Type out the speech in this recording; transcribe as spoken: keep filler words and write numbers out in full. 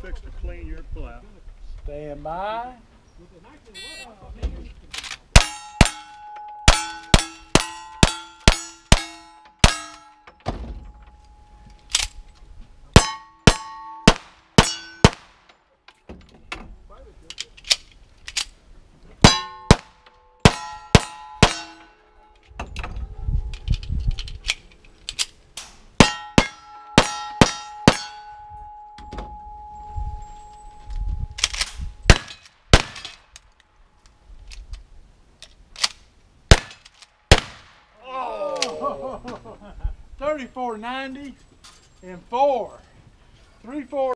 fix to clean your plow. Stand by. thirty-four ninety and four. Three, four.